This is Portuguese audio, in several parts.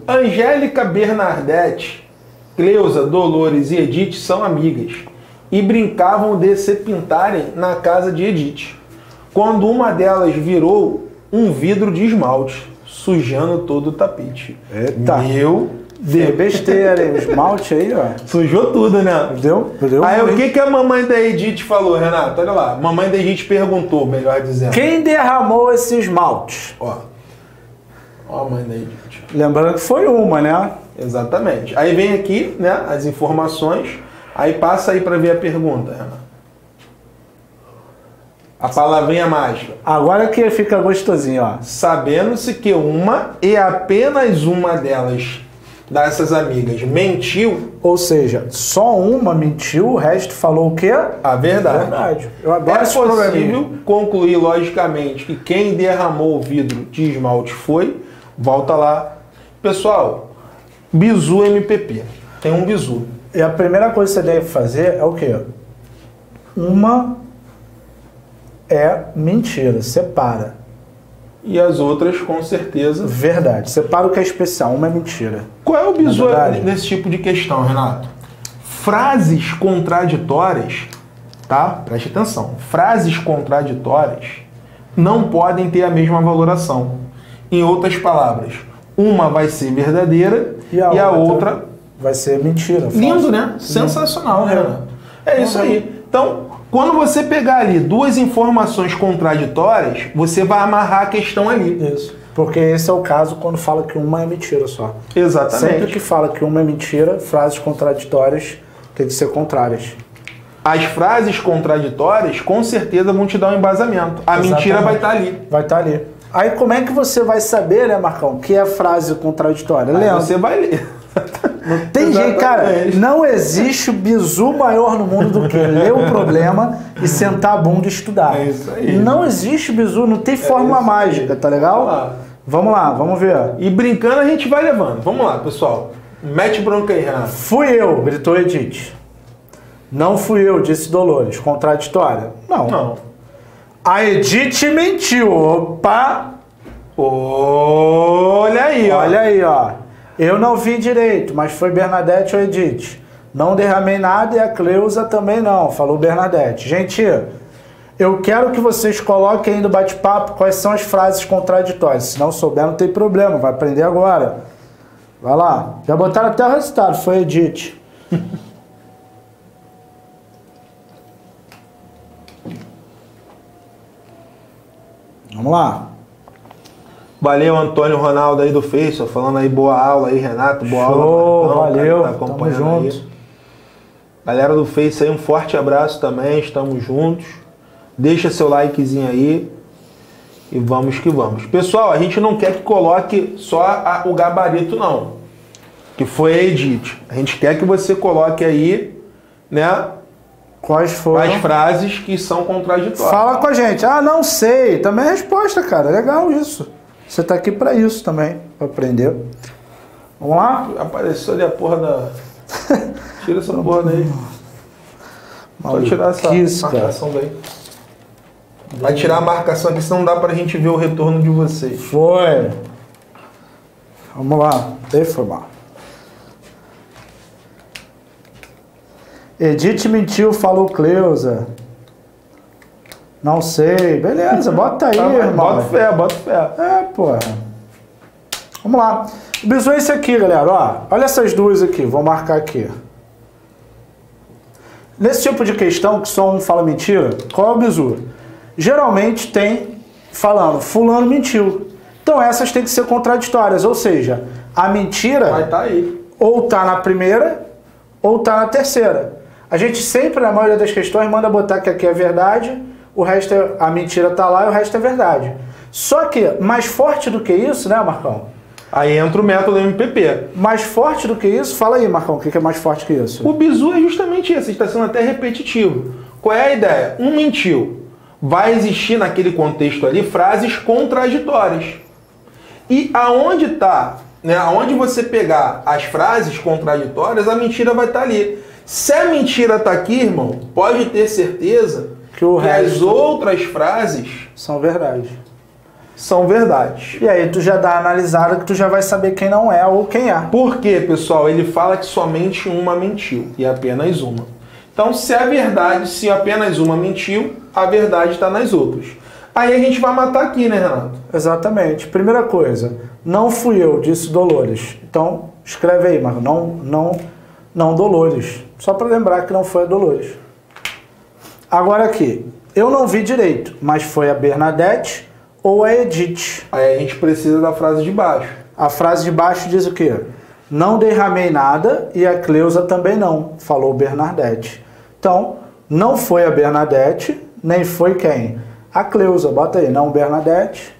Angélica, Bernadette, Cleusa, Dolores e Edith são amigas e brincavam de se pintarem na casa de Edith, quando uma delas virou um vidro de esmalte, sujando todo o tapete. Eita. Meu Deus. Besteira, hein? Esmalte aí, ó. Sujou tudo, né? Deu aí o que a mamãe da Edith falou, Renato? Olha lá. Mamãe da Edith perguntou, melhor dizendo. Quem derramou esse esmalte? Ó a mãe da Edith. Lembrando que foi uma, né? Exatamente. Aí vem aqui, né, as informações. Aí passa aí para ver a pergunta, Renato. A palavrinha mágica. Agora que fica gostosinho, ó. Sabendo-se que uma e apenas uma dessas amigas mentiu. Ou seja, só uma mentiu, o resto falou o quê? A verdade. Verdade. Eu adoro É possível concluir logicamente que quem derramou o vidro de esmalte foi. Volta lá. Pessoal, bizu MPP. Tem um bizu. E a primeira coisa que você deve fazer é o quê? Uma é mentira, separa. E as outras, com certeza... Verdade. Separa o que é especial, uma é mentira. Qual é o bizu nesse tipo de questão, Renato? Frases contraditórias, tá? Preste atenção. Frases contraditórias não podem ter a mesma valoração. Em outras palavras, uma vai ser verdadeira e a outra vai ser mentira. Lindo, né? Sensacional, né, Renato? É isso aí. Então, quando você pegar ali duas informações contraditórias, você vai amarrar a questão ali. Isso. Porque esse é o caso quando fala que uma é mentira só. Exatamente. Sempre que fala que uma é mentira, frases contraditórias têm que ser contrárias. As frases contraditórias, com certeza, vão te dar um embasamento. A mentira vai estar ali. Vai estar ali. Aí como é que você vai saber, né, Marcão, que é frase contraditória? Aí você vai ler. Não tem jeito, cara. Não existe bizu maior no mundo do que ler o problema e sentar a bunda e estudar. É isso aí. Não existe bizu, não tem fórmula mágica, tá legal? Vamos lá, vamos ver. E brincando a gente vai levando. Vamos lá, pessoal. Mete bronca aí, Renato. Fui eu, gritou Edith. Não fui eu, disse Dolores. Contraditória? Não. Não. A Edith mentiu. Opa! Olha aí, ó. Olha aí, ó. Eu não vi direito, mas foi Bernadette ou Edith. Não derramei nada e a Cleusa também não, falou Bernadette. Gente, eu quero que vocês coloquem aí no bate-papo quais são as frases contraditórias. Se não souber, não tem problema, vai aprender agora. Vai lá. Já botaram até o resultado, foi Edith. Vamos lá. Valeu, Antônio Ronaldo aí do Face, falando aí boa aula aí, Renato, boa aula. Marcão, valeu, tá acompanhando tamo junto. Aí. Galera do Face aí, um forte abraço também, estamos juntos. Deixa seu likezinho aí e vamos que vamos. Pessoal, a gente não quer que coloque só o gabarito não, que foi a Edith. A gente quer que você coloque aí, né, quais foram as frases que são contraditórias. Fala com a gente. Ah, não sei. Também é resposta, cara. Legal isso. Você tá aqui pra isso também, pra aprender. Vamos lá? Apareceu ali a porra da... Tira essa porra daí. Só tirar essa marcação daí. Vai tirar a marcação aqui, senão não dá pra gente ver o retorno de vocês. Foi. Vamos lá. Foi mal. Edith mentiu, falou Cleusa. Não sei. Beleza, bota aí, irmão. Bota fé. É, porra. Vamos lá. O bizu é esse aqui, galera. Ó, olha essas duas aqui. Vou marcar aqui. Nesse tipo de questão, que só um fala mentira, qual é o bizu? Geralmente tem falando, fulano mentiu. Então essas têm que ser contraditórias. Ou seja, a mentira vai estar aí. Ou tá na primeira, ou tá na terceira. A gente sempre, na maioria das questões, manda botar que aqui é verdade, o resto a mentira tá lá e o resto é verdade. Só que, mais forte do que isso, né, Marcão? Aí entra o método MPP. Mais forte do que isso? Fala aí, Marcão, o que é mais forte que isso? O bizu é justamente isso, está sendo até repetitivo. Qual é a ideia? Um mentiu. Vai existir naquele contexto ali frases contraditórias. E aonde está, né, aonde você pegar as frases contraditórias, a mentira vai estar ali. Se a mentira está aqui, irmão, pode ter certeza que as outras frases são verdade. são verdades. E aí tu já dá a analisada que tu já vai saber quem não é ou quem é. Por quê, pessoal? Ele fala que somente uma mentiu, e apenas uma. Então, se é verdade, se apenas uma mentiu, a verdade está nas outras. Aí a gente vai matar aqui, né, Renato? Exatamente. Primeira coisa, não fui eu, disse Dolores. Então, escreve aí, mas não Dolores. Só para lembrar que não foi a Dolores. Agora aqui, eu não vi direito, mas foi a Bernadette ou a Edith. Aí a gente precisa da frase de baixo. A frase de baixo diz o quê? Não derramei nada e a Cleusa também não, falou Bernadette. Então, não foi a Bernadette, nem foi quem? A Cleusa. Bota aí, não Bernadette.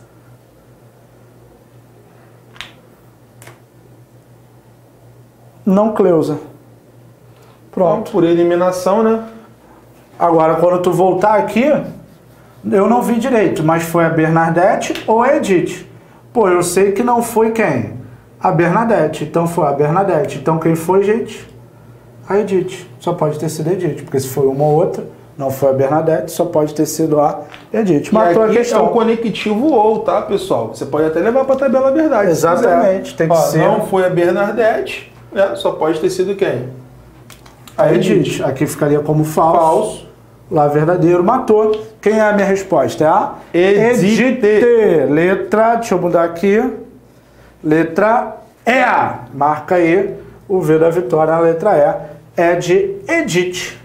Não Cleusa. Pronto. Então, por eliminação, né? Agora, quando tu voltar aqui, eu não vi direito, mas foi a Bernadette ou a Edith? Pô, eu sei que não foi quem? A Bernadette. Então foi a Bernadette. Então quem foi, gente? A Edith. Só pode ter sido a Edith, porque se foi uma ou outra, não foi a Bernadette, só pode ter sido a Edith. Matou a questão. É o conectivo ou, tá, pessoal? Você pode até levar para a tabela verdade. Exatamente. Tem que ser. Não foi a Bernadette, né? Só pode ter sido quem? A Edith. Aqui ficaria como falso. Lá verdadeiro, matou. Quem é a minha resposta? É a Edith. Letra, deixa eu mudar aqui. Letra E. Marca aí o V da vitória na letra E. É de Edith.